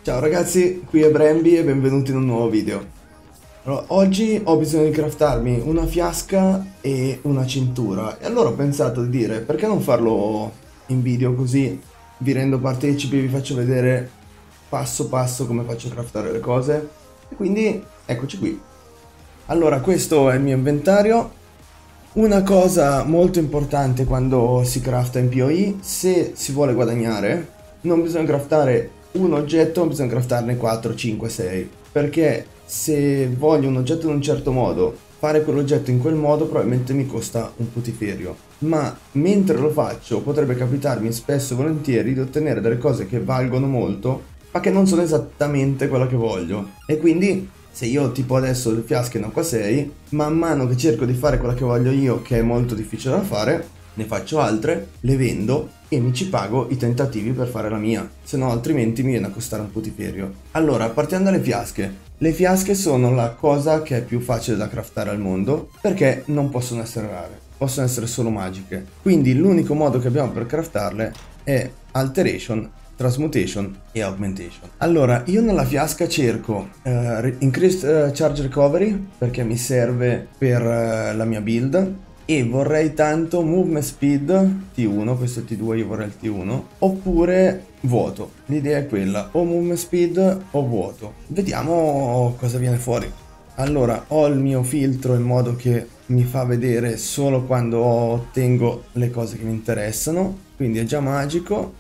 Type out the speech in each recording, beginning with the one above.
Ciao ragazzi, qui è Bremby e benvenuti in un nuovo video. Allora, oggi ho bisogno di craftarmi una fiasca e una cintura e allora ho pensato di dire perché non farlo in video, così vi rendo partecipi, vi faccio vedere passo passo come faccio a craftare le cose e quindi eccoci qui. Allora, questo è il mio inventario. Una cosa molto importante quando si crafta in PoE: se si vuole guadagnare non bisogna craftare un oggetto, ma bisogna craftarne 4, 5, 6, perché se voglio un oggetto in un certo modo, fare quell'oggetto in quel modo probabilmente mi costa un putiferio, ma mentre lo faccio potrebbe capitarmi spesso e volentieri di ottenere delle cose che valgono molto ma che non sono esattamente quella che voglio. E quindi se io tipo adesso le fiasche ne ho qua 6, man mano che cerco di fare quella che voglio io, che è molto difficile da fare, ne faccio altre, le vendo e mi ci pago i tentativi per fare la mia, se no altrimenti mi viene a costare un putiferio. Allora, partiamo dalle fiasche. Le fiasche sono la cosa che è più facile da craftare al mondo, perché non possono essere rare, possono essere solo magiche. Quindi l'unico modo che abbiamo per craftarle è Alteration, Transmutation e Augmentation. Allora, io nella fiasca cerco Increased Charge Recovery, perché mi serve per la mia build, e vorrei tanto Movement Speed T1, questo è T2, io vorrei il T1, oppure vuoto. L'idea è quella, o Movement Speed o vuoto. Vediamo cosa viene fuori. Allora, ho il mio filtro in modo che mi fa vedere solo quando ottengo le cose che mi interessano, quindi è già magico.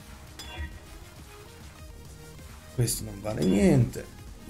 Questo non vale niente.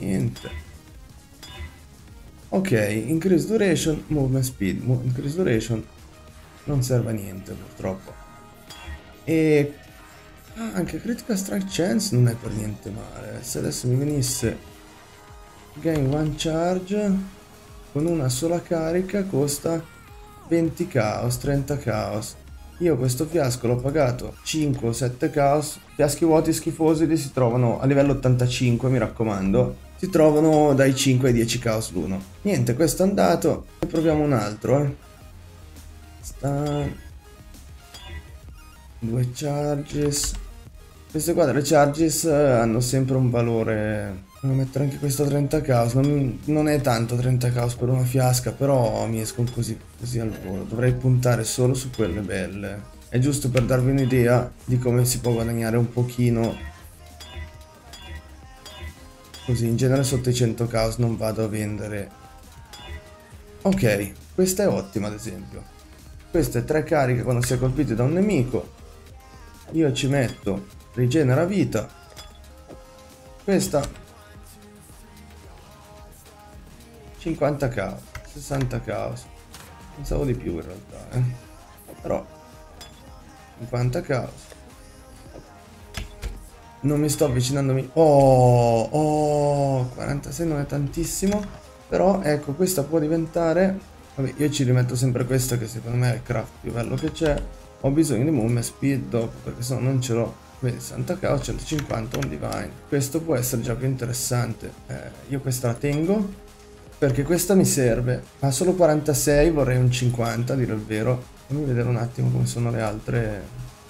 Ok, increase duration, movement speed. Increase duration non serve a niente purtroppo. E anche critical strike chance non è per niente male. Se adesso mi venisse gain one charge con una sola carica costa 20 chaos, 30 chaos. Io questo fiasco l'ho pagato 5 o 7 chaos. Fiaschi vuoti schifosi si trovano a livello 85, mi raccomando. Si trovano dai 5 ai 10 chaos l'uno. Niente, questo è andato. E proviamo un altro, Due charges. Queste qua delle charges hanno sempre un valore. Devo mettere anche questo a 30 chaos. Non è tanto 30 chaos per una fiasca, però mi escono così al volo. Dovrei puntare solo su quelle belle. È giusto per darvi un'idea di come si può guadagnare un pochino. Così, in genere sotto i 100 chaos non vado a vendere. Ok, questa è ottima ad esempio. Queste 3 cariche quando si è colpiti da un nemico. Io ci metto rigenera vita. Questa 50 chaos, 60 chaos. Pensavo di più in realtà, però 50 chaos. Non mi sto avvicinandomi. Oh, 46 non è tantissimo, però ecco, questa può diventare. Vabbè, io ci rimetto sempre questa, che secondo me è il craft più bello che c'è. Ho bisogno di movement speed dopo, perché sennò non ce l'ho. Vedi, 60 chaos, 150, un divine. Questo può essere già più interessante. Io questa la tengo, perché questa mi serve. Ha solo 46, vorrei un 50 a dire il vero. Fammi vedere un attimo come sono le altre.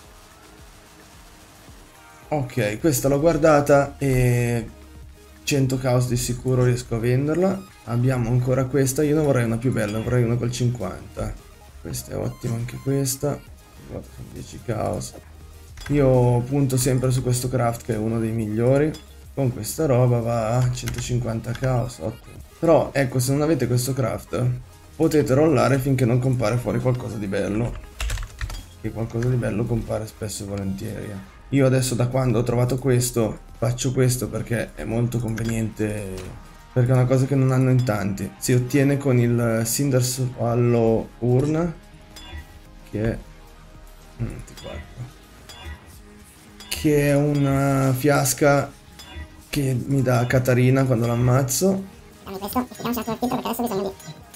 Ok, questa l'ho guardata e 100 chaos di sicuro riesco a venderla. Abbiamo ancora questa, io ne vorrei una più bella, vorrei una col 50. Questa è ottima anche questa. 10 chaos. Io punto sempre su questo craft che è uno dei migliori. Con questa roba va a 150 chaos, ottimo. Però ecco, se non avete questo craft potete rollare finché non compare fuori qualcosa di bello. Che qualcosa di bello compare spesso e volentieri. Io adesso, da quando ho trovato questo, faccio questo perché è molto conveniente, perché è una cosa che non hanno in tanti. Si ottiene con il Cinder Swallow Urn, che è che è una fiasca che mi dà Catarina quando l'ammazzo. Questo, vediamo se ha colpito, perché adesso bisogna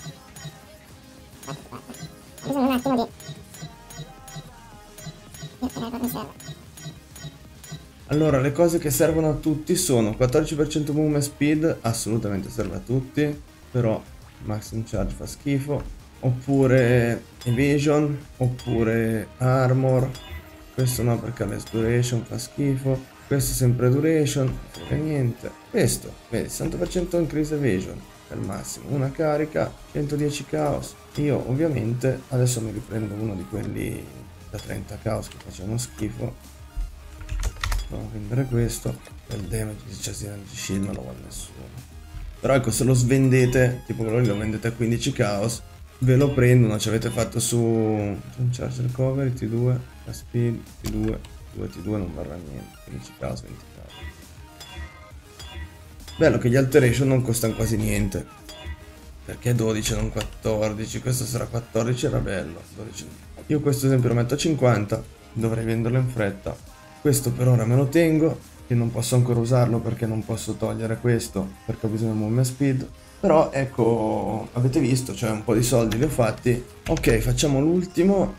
un attimo di. Allora, le cose che servono a tutti sono 14% movement speed, assolutamente serve a tutti, però maximum charge fa schifo, oppure evasion, oppure armor, questo no perché la duration fa schifo, Questo sempre duration, non frega niente. Questo, vedi, 60% increase evasion al massimo. Una carica, 110 chaos. Io ovviamente adesso mi riprendo uno di quelli da 30 chaos che facevano schifo. Provo a vendere questo. Il damage di Chassis Energy Shield non lo vuole nessuno. Però ecco, se lo svendete, tipo quello lì lo vendete a 15 chaos, ve lo prendono, ci avete fatto su Charge Recovery, T2, la Speed, T2, T2 non varrà niente, 15 chaos, 20 chaos. Bello che gli Alteration non costano quasi niente, perché 12 non 14, questo sarà 14, era bello, 12. Io questo esempio lo metto a 50, dovrei venderlo in fretta, questo per ora me lo tengo, che non posso ancora usarlo perché non posso togliere questo, perché ho bisogno di movement speed. Però ecco, avete visto, cioè un po' di soldi li ho fatti. Ok, facciamo l'ultimo.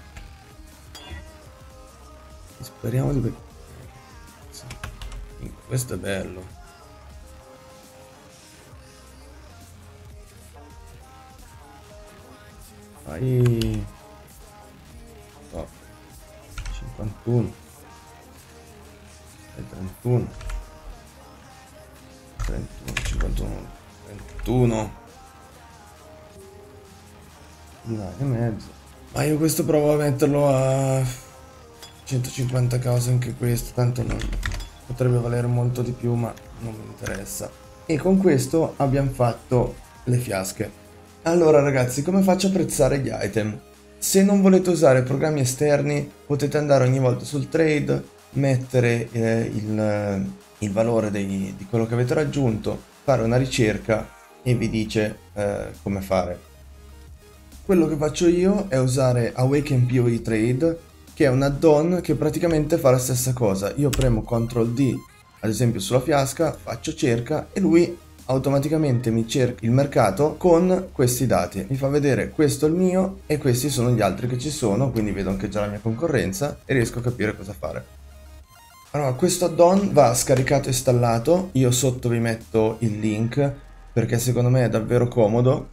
Speriamo di... Questo è bello. Fai... Oh. 51. 31 31 51 31 dai, e mezzo. Ma io questo provo a metterlo a 150 cose anche questo, tanto non potrebbe valere molto di più, ma non mi interessa. E con questo abbiamo fatto le fiasche. Allora ragazzi, come faccio a prezzare gli item? Se non volete usare programmi esterni, potete andare ogni volta sul trade, mettere il valore di quello che avete raggiunto, fare una ricerca e vi dice come fare. Quello che faccio io è usare Awaken PoE Trade, che è un add-on che praticamente fa la stessa cosa. Io premo CTRL D, ad esempio sulla fiasca, faccio cerca e lui automaticamente mi cerca il mercato con questi dati. Mi fa vedere questo è il mio e questi sono gli altri che ci sono, quindi vedo anche già la mia concorrenza e riesco a capire cosa fare. Allora, questo add-on va scaricato e installato, io sotto vi metto il link perché secondo me è davvero comodo.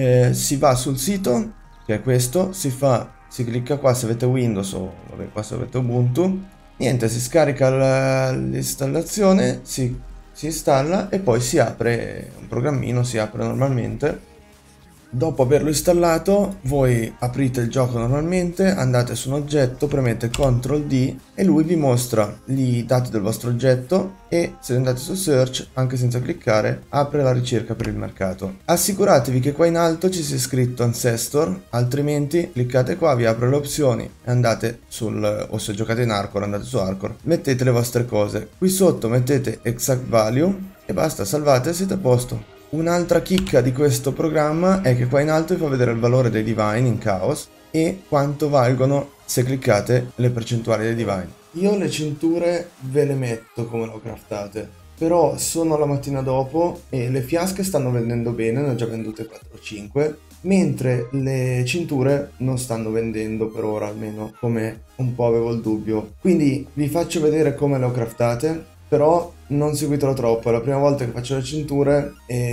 Si va sul sito, che è questo, si clicca qua se avete Windows o vabbè, qua se avete Ubuntu, niente, si scarica l'installazione, si installa e poi si apre un programmino, si apre normalmente. Dopo averlo installato, voi aprite il gioco normalmente, andate su un oggetto, premete CTRL D e lui vi mostra i dati del vostro oggetto e se andate su Search, anche senza cliccare, apre la ricerca per il mercato. Assicuratevi che qua in alto ci sia scritto Ancestor, altrimenti cliccate qua, vi apre le opzioni e andate o se giocate in Hardcore andate su Hardcore, mettete le vostre cose. Qui sotto mettete Exact Value e basta, salvate e siete a posto. Un'altra chicca di questo programma è che qua in alto vi fa vedere il valore dei Divine in Chaos e quanto valgono se cliccate le percentuali dei Divine. Io le cinture ve le metto come le ho craftate, però sono la mattina dopo e le fiasche stanno vendendo bene, ne ho già vendute 4-5, mentre le cinture non stanno vendendo per ora, almeno come un po' avevo il dubbio. Quindi vi faccio vedere come le ho craftate. Però non seguitelo troppo, è la prima volta che faccio le cinture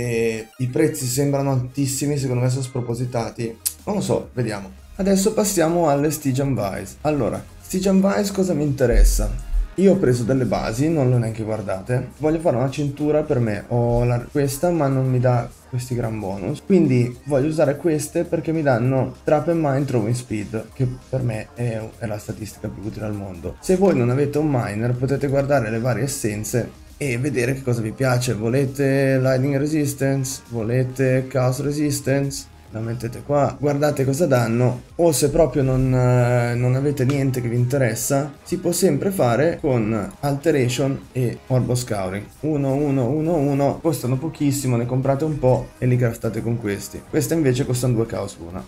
e i prezzi sembrano altissimi, secondo me sono spropositati, non lo so, vediamo. Adesso passiamo alle Stygian Vise. Allora, Stygian Vise cosa mi interessa? Io ho preso delle basi, non le ho neanche guardate, voglio fare una cintura per me, ho questa ma non mi dà questi gran bonus, quindi voglio usare queste perché mi danno Trap and Mine Throwing Speed, che per me è la statistica più utile al mondo. Se voi non avete un miner potete guardare le varie essenze e vedere che cosa vi piace. Volete Lightning Resistance? Volete Chaos Resistance? La mettete qua, guardate cosa danno, o se proprio non avete niente che vi interessa, si può sempre fare con Alteration e Orbo Scouring. 1, 1, 1, 1, costano pochissimo, ne comprate un po' e li craftate con questi. Queste invece costano 2 Chaos l'una.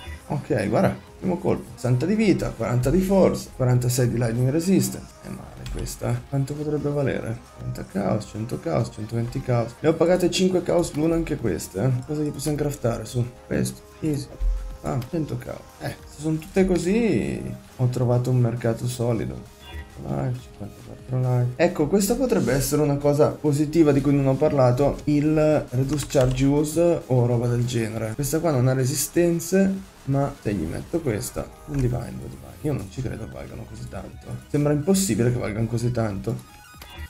Ok, guarda, primo colpo, 60 di vita, 40 di forza, 46 di Lightning Resistance. È male questa, quanto potrebbe valere? 30 caos, 100 caos, 120 caos. Le ho pagate 5 caos l'una anche queste, Cosa gli possiamo craftare su? Questo, easy. Ah, 100 caos. Se sono tutte così, ho trovato un mercato solido. Life, 54 life. Ecco, questa potrebbe essere una cosa positiva di cui non ho parlato, il Reduce Charge Use o roba del genere. Questa qua non ha resistenze, ma se gli metto questa, un Divine, io non ci credo che valgano così tanto. Sembra impossibile che valgano così tanto.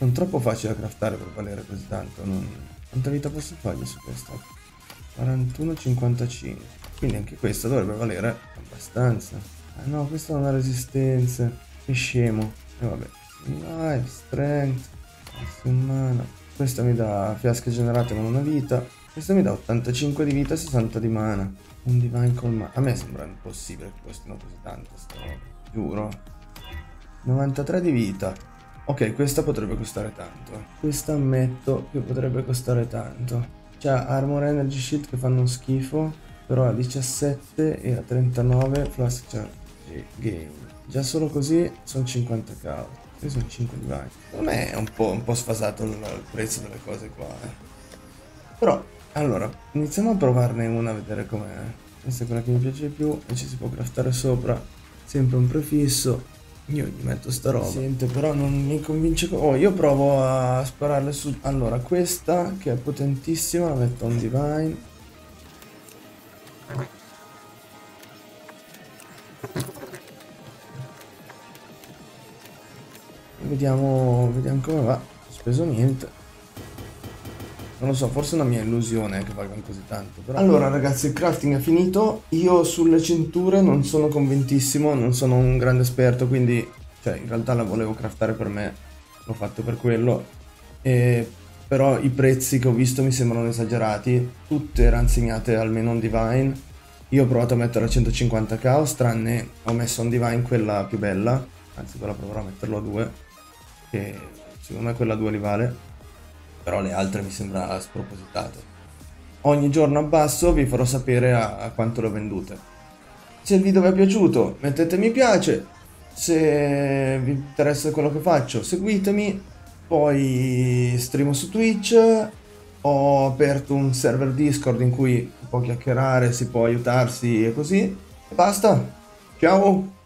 non troppo facile da craftare per valere così tanto. Quanta vita posso fargli su questo? 41,55. Quindi anche questo dovrebbe valere abbastanza. Ah no, questo non ha resistenze. Che scemo. E vabbè. Life, strength, mana. Questa mi dà fiasche generate con una vita. Questa mi dà 85 di vita e 60 di mana. Un divine col mana. A me sembra impossibile che costino così tanto sta roba. Giuro. 93 di vita. Ok, questa potrebbe costare tanto. Questa ammetto che potrebbe costare tanto. C'ha Armor Energy Shield che fanno schifo. Però a 17 e a 39 Flask Charge Game. Già solo così sono 50k. Questi sono 5 divine. Secondo me è un po' sfasato il prezzo delle cose qua. Però, allora, iniziamo a provarne una a vedere com'è. Questa è quella che mi piace di più e ci si può craftare sopra. Sempre un prefisso. Io gli metto sta roba. Sente, però non mi convince. Oh, io provo a spararle su. Allora, questa che è potentissima la metto un divine. Vediamo come va. Ho speso niente. Non lo so, forse è una mia illusione che valgano così tanto. Però... Allora ragazzi, il crafting è finito. Io sulle cinture non sono convintissimo, non sono un grande esperto, quindi... Cioè, in realtà la volevo craftare per me, l'ho fatto per quello. Però i prezzi che ho visto mi sembrano esagerati. Tutte ranzignate almeno un divine. Io ho provato a mettere a 150 chaos, tranne ho messo un divine quella più bella. Anzi, quella proverò a metterlo a 2. Che secondo me quella a 2 li vale. Però le altre mi sembra spropositato. Ogni giorno abbasso, vi farò sapere a quanto le ho vendute. Se il video vi è piaciuto mettete mi piace, se vi interessa quello che faccio seguitemi, poi streamo su Twitch, ho aperto un server Discord in cui si può chiacchierare, si può aiutarsi e così, e basta, ciao!